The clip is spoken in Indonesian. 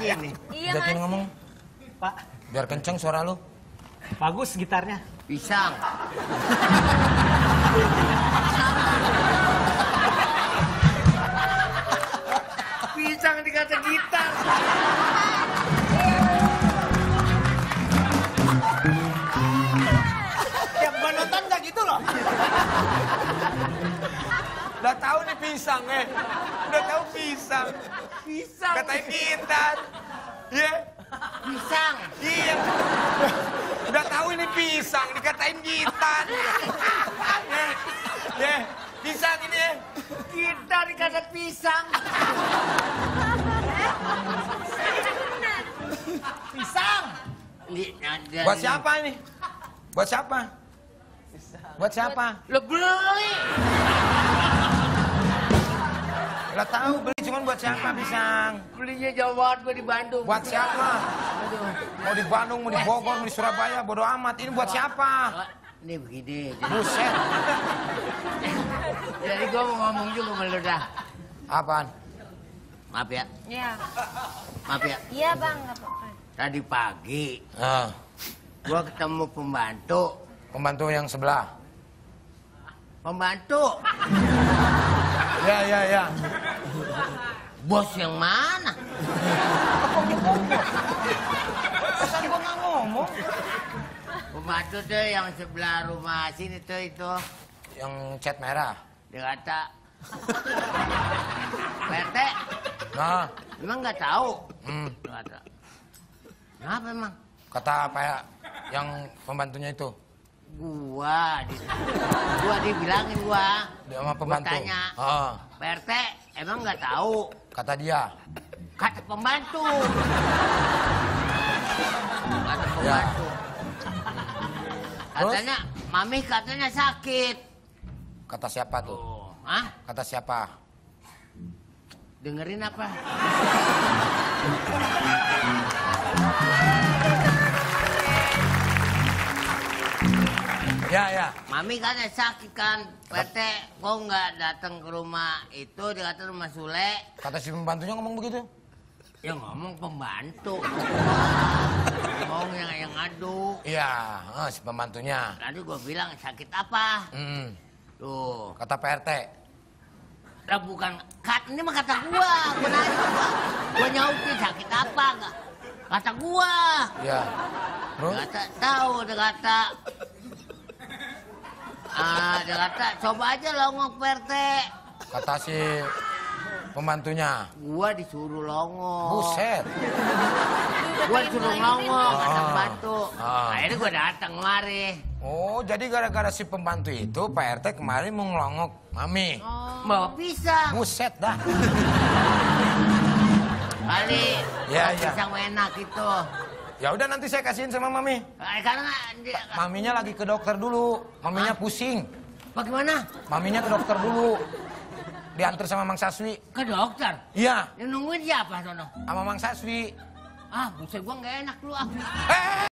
sini. Iya, Jatin Mas. ngomong. Pak, Biar kenceng suara lu. bagus gitarnya. Pisang. Pisang dikata gitar. Tiap gua nonton nggak gitu loh. Udah tahu nih pisang Udah tahu pisang. Pisang. Katain gitar. Iya. Pisang. Iya. Udah tahu ini pisang dikatain gitar. Ya. Pisang ini ya. Gitar dikata pisang. Pisang. Buat siapa ini? Buat siapa? Buat siapa? Lo beli. Lah tahu beli cuman buat siapa pisang? Belinya jauh banget gue di Bandung. Buat siapa? Mau di Bandung, mau di Bogor, mau di Surabaya, bodo amat. Ini buat siapa? Ini begini. Buset. Jadi gue mau ngomong juga sama lo dah. Apaan? Maaf ya. Iya. Maaf ya. Iya, Bang, nggak apa-apa. Tadi pagi Ah, gue ketemu pembantu. pembantu yang sebelah. Pembantu. Ya. Bos yang mana? Pesan gua nggak ngomong. Pembantu tuh yang sebelah rumah sini tuh itu. Yang cat merah. Dia kata, PT, Nah, emang nggak tahu? hmm, Dia kata, kenapa emang? kata apa ya? Yang pembantunya itu. Gua dibilangin gua. Dia sama pembantu. Gua tanya, Ah, PT, emang nggak tahu? kata dia. Kata pembantu. Kata Ya. pembantu. Katanya, Mami katanya sakit. Kata siapa tuh? Oh, hah? Kata siapa? Dengerin apa? Ya. Mami katanya sakit kan. PT, kok nggak datang ke rumah itu? Dia kata rumah Sule. Kata si pembantunya ngomong begitu. Ya ngomong pembantu. Ngomong yang ngadu. Iya, si pembantunya. Lalu gue bilang sakit apa? Hmm, Tuh. kata PRT. Lah bukan, ini mah kata gua. Gua nanya gua. Gua nyautin sakit apa enggak? Kata gua. Ya. Terus? Kata tahu dia kata. Dia kata coba aja longok PT. Kata si pembantunya. Gua disuruh longok. Buset. Gua disuruh longok kata Ah. pembantu. Ah. Akhirnya gua datang kemari. Oh, jadi gara-gara si pembantu itu Pak RT kemarin mau ngelongok Mami. Bawa pisang. Buset dah. Kali. Ya, bawa ya. pisang enak itu. Ya udah nanti saya kasihin sama Mami. Karena dia, Maminya lagi ke dokter dulu. Maminya pusing. bagaimana? Maminya ke dokter dulu. Diantar sama Mang Saswi. Ke dokter. Iya, Yang nungguin siapa sono? sama Mang Saswi. Ah, buset gua nggak enak lu ah. Eh,